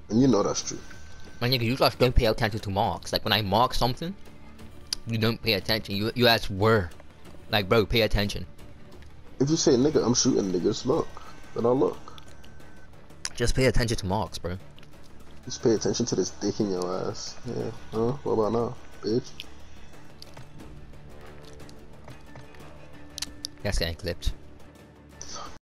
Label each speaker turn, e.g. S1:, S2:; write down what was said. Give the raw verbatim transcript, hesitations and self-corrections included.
S1: And you know that's true.
S2: My nigga, you just don't pay attention to marks. Like when I mark something, you don't pay attention. You you ask where. Like bro, pay attention.
S1: If you say nigga, I'm shooting niggas, look. Then I'll look.
S2: Just pay attention to marks, bro.
S1: Just pay attention to this dick in your ass. Yeah. Huh? What about now, bitch?
S2: That's getting clipped.